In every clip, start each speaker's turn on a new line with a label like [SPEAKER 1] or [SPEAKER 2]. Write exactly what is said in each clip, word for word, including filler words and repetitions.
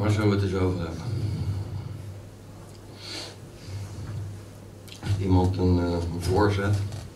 [SPEAKER 1] Waar zullen we het eens over hebben? Heeft iemand een, uh, een voorzet?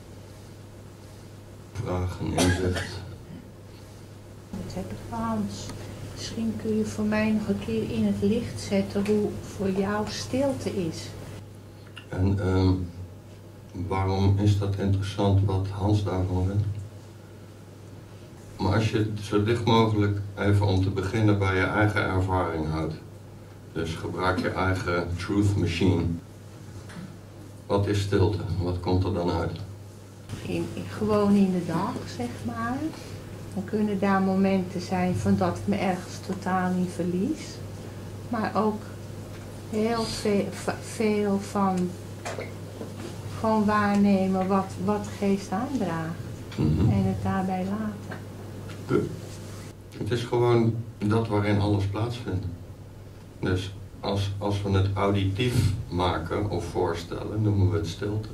[SPEAKER 1] Vraag, een inzicht?
[SPEAKER 2] Dat heb ik Hans. Misschien kun je voor mij nog een keer in het licht zetten hoe voor jou stilte is.
[SPEAKER 1] En uh, waarom is dat interessant wat Hans daarvan vindt? Maar als je het zo dicht mogelijk even om te beginnen bij je eigen ervaring houdt. Dus gebruik je eigen truth machine. Wat is stilte? Wat komt er dan uit?
[SPEAKER 2] In, in, gewoon in de dag, zeg maar. Dan kunnen daar momenten zijn van dat ik me ergens totaal in verlies. Maar ook heel veel, veel van gewoon waarnemen wat, wat de geest aandraagt. Mm-hmm. En het daarbij laten.
[SPEAKER 1] Good. Het is gewoon dat waarin alles plaatsvindt. Dus als, als we het auditief maken of voorstellen, noemen we het stilte.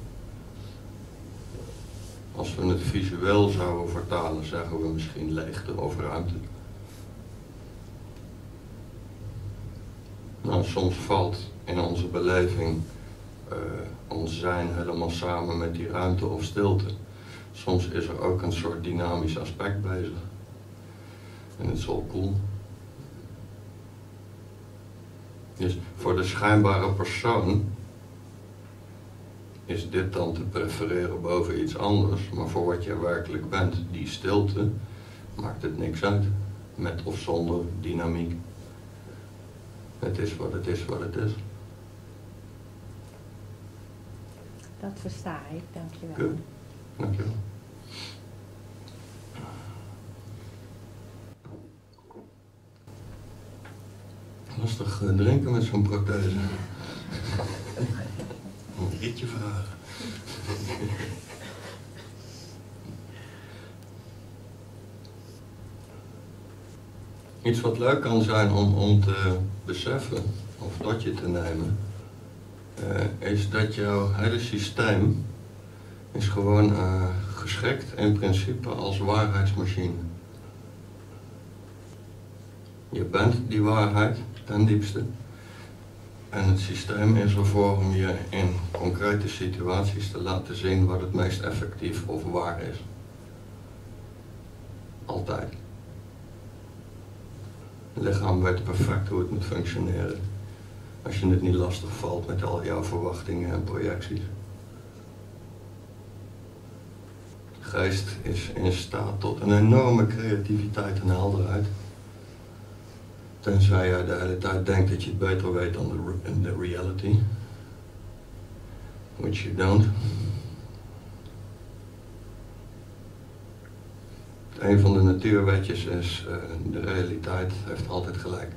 [SPEAKER 1] Als we het visueel zouden vertalen, zeggen we misschien leegte of ruimte. Nou, soms valt in onze beleving uh, ons zijn helemaal samen met die ruimte of stilte. Soms is er ook een soort dynamisch aspect bezig. En het is wel cool. Dus voor de schijnbare persoon is dit dan te prefereren boven iets anders. Maar voor wat je werkelijk bent, die stilte, maakt het niks uit. Met of zonder dynamiek. Het is wat het is wat het is.
[SPEAKER 2] Dat versta ik, dankjewel.
[SPEAKER 1] Goed, dankjewel. Lastig drinken met zo'n prothese. Een ritje vragen. Iets wat leuk kan zijn om, om te beseffen, of tot je te nemen, uh, is dat jouw hele systeem is gewoon uh, geschikt in principe als waarheidsmachine. Je bent die waarheid ten diepste. En het systeem is ervoor om je in concrete situaties te laten zien wat het meest effectief of waar is. Altijd. Het lichaam weet perfect hoe het moet functioneren. Als je het niet lastig valt met al jouw verwachtingen en projecties. De geest is in staat tot een enorme creativiteit en helderheid. Tenzij jij de hele tijd denkt dat je het beter weet dan de, de reality. Which you don't. Een van de natuurwetjes is, uh, de realiteit heeft altijd gelijk.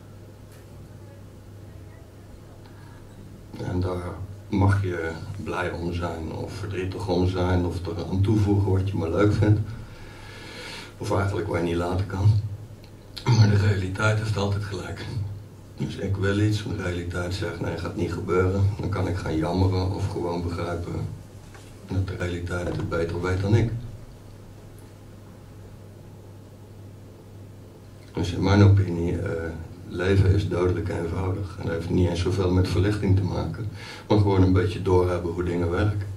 [SPEAKER 1] En daar mag je blij om zijn, of verdrietig om zijn, of er aan toevoegen wat je maar leuk vindt. Of eigenlijk waar je niet laten kan. Maar de realiteit heeft altijd gelijk. Dus ik wil iets, de realiteit zegt nee, gaat niet gebeuren. Dan kan ik gaan jammeren of gewoon begrijpen dat de realiteit het beter weet dan ik. Dus in mijn opinie, uh, leven is dodelijk eenvoudig. En dat heeft niet eens zoveel met verlichting te maken. Maar gewoon een beetje doorhebben hoe dingen werken.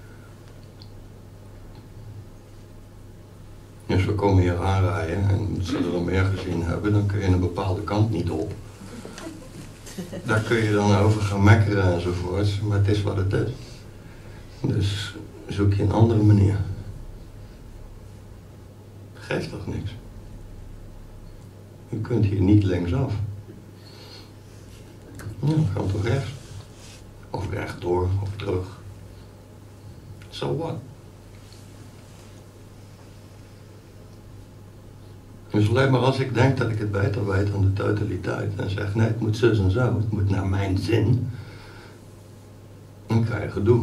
[SPEAKER 1] Dus we komen hier aanrijden en zullen we meer gezien hebben, dan kun je een bepaalde kant niet op. Daar kun je dan over gaan mekkeren enzovoorts, maar het is wat het is. Dus zoek je een andere manier. Geeft toch niks? Je kunt hier niet linksaf. Ja, gaan toch rechts? Of rechtdoor, of terug. So what? Dus alleen maar als ik denk dat ik het beter weet dan de totaliteit en zeg nee, het moet zus en zo, het moet naar mijn zin, dan krijg je gedoe.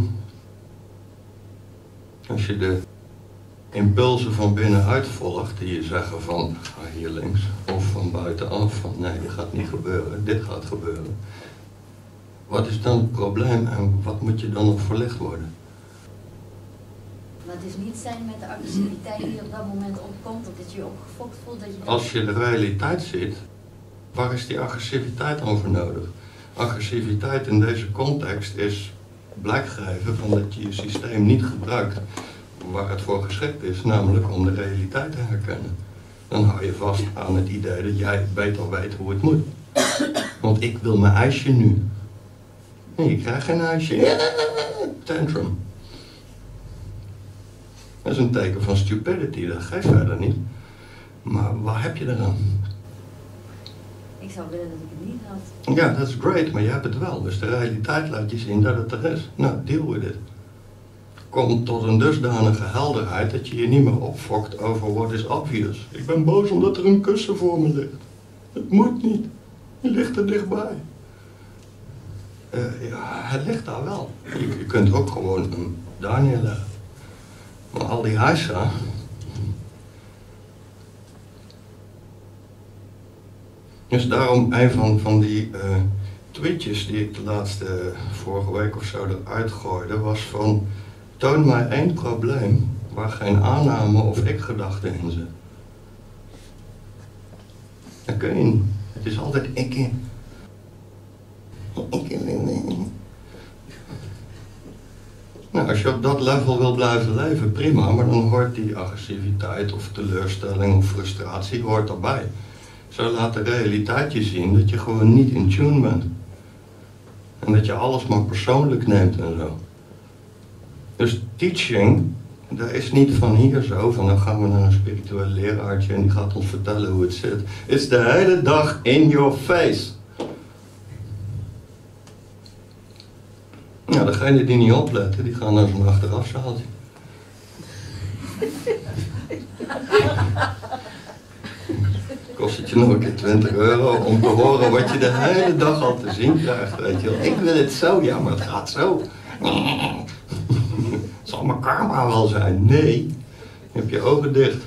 [SPEAKER 1] Als je de impulsen van binnenuit volgt die je zeggen van ga hier links, of van buitenaf van nee, dit gaat niet gebeuren, dit gaat gebeuren. Wat is dan het probleem en wat moet je dan nog verlicht worden?
[SPEAKER 3] Maar het is niet zijn met de agressiviteit die op dat moment opkomt, dat je je opgefokt voelt. Dat je
[SPEAKER 1] Als je de realiteit ziet, Waar is die agressiviteit dan voor nodig? Agressiviteit in deze context is blijkgeven van dat je je systeem niet gebruikt waar het voor geschikt is, namelijk om de realiteit te herkennen. Dan hou je vast aan het idee dat jij beter weet hoe het moet. Want ik wil mijn ijsje nu. Nee, je krijgt geen ijsje. Tantrum. Dat is een teken van stupidity, dat geeft verder niet. Maar waar heb je eraan?
[SPEAKER 3] Ik zou willen dat ik het niet had.
[SPEAKER 1] Ja, dat is great, maar je hebt het wel. Dus de realiteit laat je zien dat het er is. Nou, deal with it. Kom tot een dusdanige helderheid dat je je niet meer opfokt over what is obvious. Ik ben boos omdat er een kussen voor me ligt. Het moet niet. Je ligt er dichtbij. Uh, ja, het ligt daar wel. Je, je kunt ook gewoon een daar neerleggen. Maar al die heisa. Dus daarom een van, van die uh, tweetjes die ik de laatste vorige week of zo eruit gooide, was van: toon mij één probleem waar geen aanname of ik-gedachte in zit. Dat kun je niet. Het is altijd ik in. Ik in. Nou, als je op dat level wil blijven leven, prima, maar dan hoort die agressiviteit of teleurstelling of frustratie hoort erbij. Zo laat de realiteit je zien dat je gewoon niet in tune bent. En dat je alles maar persoonlijk neemt en zo. Dus teaching, dat is niet van hier zo, van dan gaan we naar een spiritueel leraartje en die gaat ons vertellen hoe het zit. Het is de hele dag in your face. Nou, degenen die niet opletten, die gaan naar zo'n achterafzaaltje. Kost het je nog een keer twintig euro om te horen wat je de hele dag al te zien krijgt, weet je wel. Ik wil het zo, ja, maar het gaat zo. Het zal mijn karma wel zijn. Nee, je hebt je ogen dicht.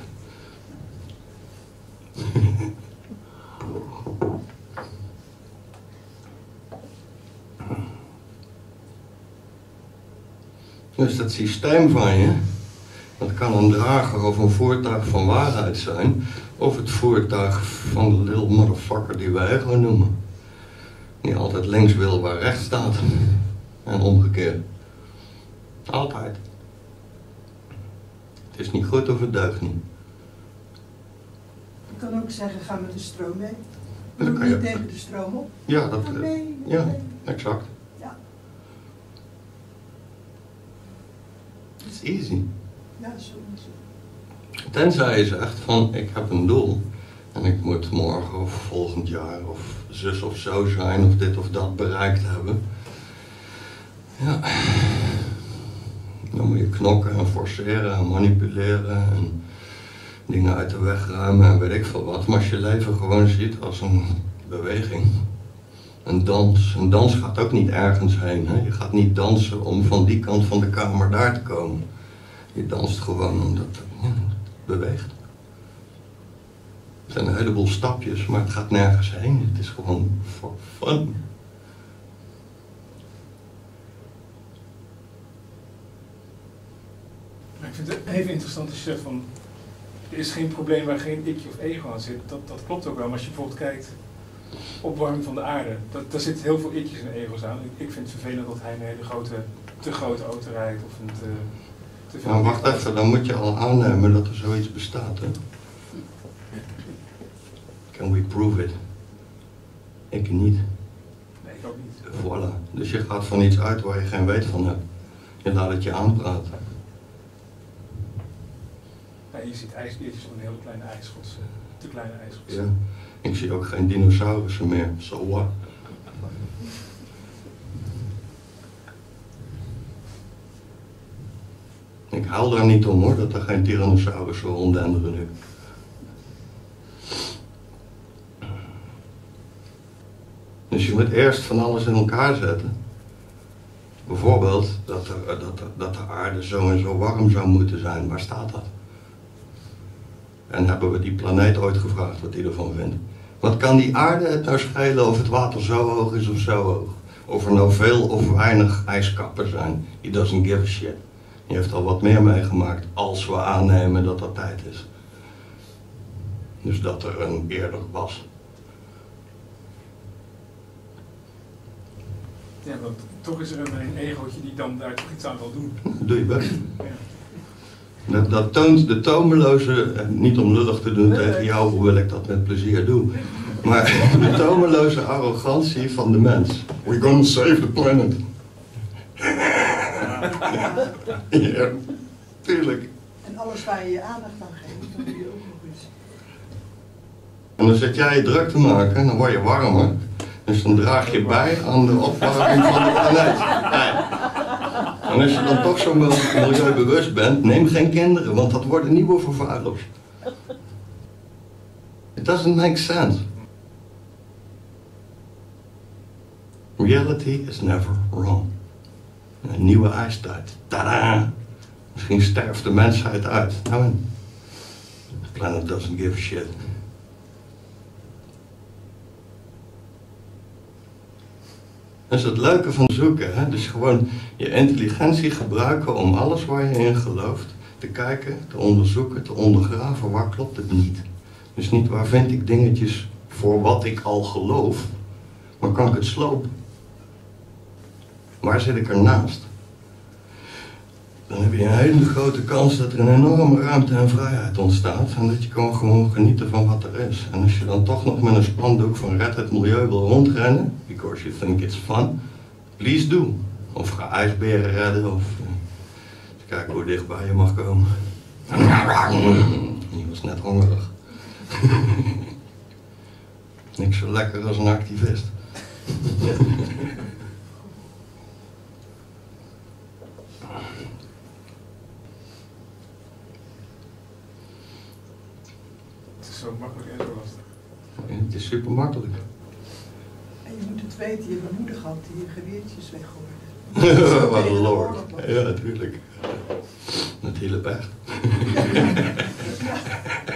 [SPEAKER 1] Dus dat systeem van je, dat kan een drager of een voertuig van waarheid zijn, of het voertuig van de little motherfucker die wij ego noemen. Die altijd links wil waar rechts staat. En omgekeerd. Altijd. Het is niet goed of het deugt niet.
[SPEAKER 4] Je kan ook zeggen, ga met de stroom mee.
[SPEAKER 1] Dan
[SPEAKER 4] Doe
[SPEAKER 1] kan je-
[SPEAKER 4] niet tegen de stroom op.
[SPEAKER 1] Ja, dat...
[SPEAKER 4] Ga mee,
[SPEAKER 1] Ja,
[SPEAKER 4] mee.
[SPEAKER 1] exact.
[SPEAKER 4] Ja.
[SPEAKER 1] It's easy.
[SPEAKER 4] Ja, zo is het.
[SPEAKER 1] Tenzij je zegt van, ik heb een doel. En ik moet morgen of volgend jaar of zus of zo zijn of dit of dat bereikt hebben. Ja. Dan moet je knokken en forceren en manipuleren en dingen uit de weg ruimen en weet ik veel wat. Maar als je leven gewoon ziet als een beweging, een dans. Een dans gaat ook niet ergens heen. Hè? Je gaat niet dansen om van die kant van de kamer daar te komen. Je danst gewoon omdat ja, het beweegt. Het zijn een heleboel stapjes, maar het gaat nergens heen. Het is gewoon for fun.
[SPEAKER 5] Ik vind het even interessant als je zegt van, er is geen probleem waar geen ikje of ego aan zit. Dat, dat klopt ook wel, maar als je bijvoorbeeld kijkt, opwarming van de aarde, dat, daar zitten heel veel ikjes en ego's aan. Ik, ik vind het vervelend dat hij een hele grote, te grote auto rijdt of een te, te veel...
[SPEAKER 1] Maar wacht even, dan moet je al aannemen dat er zoiets bestaat, hè? Can we prove it? Ik niet.
[SPEAKER 5] Nee, ik ook niet.
[SPEAKER 1] Voilà. Dus je gaat van iets uit waar je geen weet van hebt. Je laat het je aanpraten.
[SPEAKER 5] Ja, je ziet ijsbeertjes van een hele kleine ijsschots, uh, te kleine ijsschots.
[SPEAKER 1] Ja. Ik zie ook geen dinosaurussen meer. So what? Ik huil daar niet om hoor, dat er geen tyrannosaurussen ronddenderen nu. Dus je moet eerst van alles in elkaar zetten. Bijvoorbeeld dat, er, dat, er, dat de aarde zo en zo warm zou moeten zijn. Waar staat dat? En hebben we die planeet ooit gevraagd wat hij ervan vindt? Wat kan die aarde het nou schelen of het water zo hoog is of zo hoog? Of er nou veel of weinig ijskappen zijn. He doesn't give a shit. Die heeft al wat meer meegemaakt als we aannemen dat dat tijd is. Dus dat er een eerder was.
[SPEAKER 5] Ja, want toch is er een, een egootje die dan daar toch iets aan wil doen.
[SPEAKER 1] Doe je best.
[SPEAKER 5] Ja.
[SPEAKER 1] Dat, dat toont de tomeloze, niet om lullig te doen tegen jou, hoewel ik dat met plezier doe, maar de tomeloze arrogantie van de mens. We're gonna save the planet. Ja, tuurlijk.
[SPEAKER 4] En alles waar je je aandacht aan geeft, dan doe je ook nog eens.
[SPEAKER 1] En dan zit jij je druk te maken en dan word je warmer. Dus dan draag je bij aan de opwarming van de planeet. Nee. En als je dan toch zo milieubewust bent, neem geen kinderen, want dat worden nieuwe vervuilers. It doesn't make sense. Reality is never wrong. Een nieuwe ijstijd. Tadaa! Misschien sterft de mensheid uit. Nou, the planet doesn't give a shit. Dat is het leuke van zoeken. Hè? Dus gewoon je intelligentie gebruiken om alles waar je in gelooft te kijken, te onderzoeken, te ondergraven. Waar klopt het niet? Dus niet waar vind ik dingetjes voor wat ik al geloof, maar kan ik het slopen? Waar zit ik ernaast? Dan heb je een hele grote kans dat er een enorme ruimte en vrijheid ontstaat en dat je kan gewoon genieten van wat er is. En als je dan toch nog met een spandoek van red het milieu wil rondrennen, because you think it's fun, please do. Of ga ijsberen redden of uh, kijken hoe dichtbij je mag komen. Je was net hongerig. Niks zo lekker als een activist.
[SPEAKER 5] Zo makkelijk en zo lastig.
[SPEAKER 1] Ja, het is super makkelijk.
[SPEAKER 4] En je moet het weten, je hebt een moeder gehad die je geweertjes weggooide.
[SPEAKER 1] Oh lord. Ja, natuurlijk. Dat hielp echt.